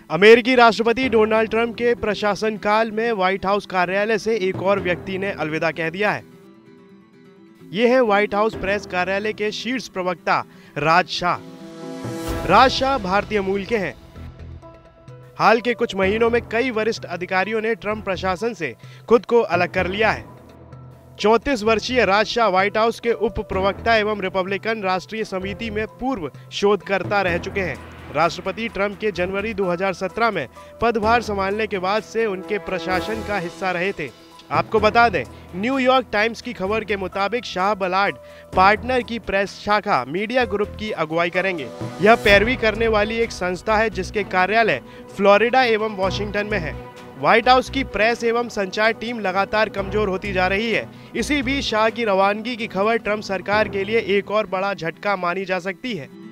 अमेरिकी राष्ट्रपति Donald Trump के प्रशासन काल में व्हाइट हाउस कार्यालय से एक और व्यक्ति ने अलविदा कह दिया है। ये है व्हाइट हाउस प्रेस कार्यालय के शीर्ष प्रवक्ता राज शाह। राज शाह भारतीय मूल के हैं। हाल के कुछ महीनों में कई वरिष्ठ अधिकारियों ने ट्रंप प्रशासन से खुद को अलग कर लिया है। 34 वर्षीय राज शाह व्हाइट हाउस के उप प्रवक्ता एवं रिपब्लिकन राष्ट्रीय समिति में पूर्व शोधकर्ता रह चुके हैं। राष्ट्रपति ट्रंप के जनवरी 2017 में पदभार संभालने के बाद से उनके प्रशासन का हिस्सा रहे थे। आपको बता दें, न्यूयॉर्क टाइम्स की खबर के मुताबिक शाह बलाड पार्टनर की प्रेस शाखा मीडिया ग्रुप की अगुवाई करेंगे। यह पैरवी करने वाली एक संस्था है जिसके कार्यालय फ्लोरिडा एवं वॉशिंगटन में है। व्हाइट हाउस की प्रेस एवं संचार टीम लगातार कमजोर होती जा रही है। इसी बीच शाह की रवानगी की खबर ट्रंप सरकार के लिए एक और बड़ा झटका मानी जा सकती है।